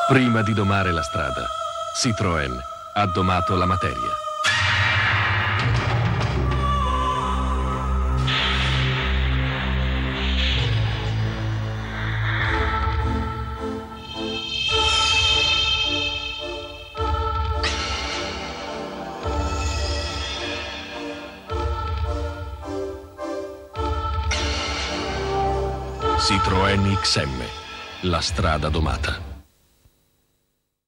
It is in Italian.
Prima di domare la strada, Citroën ha domato la materia. Citroën XM, la strada domata.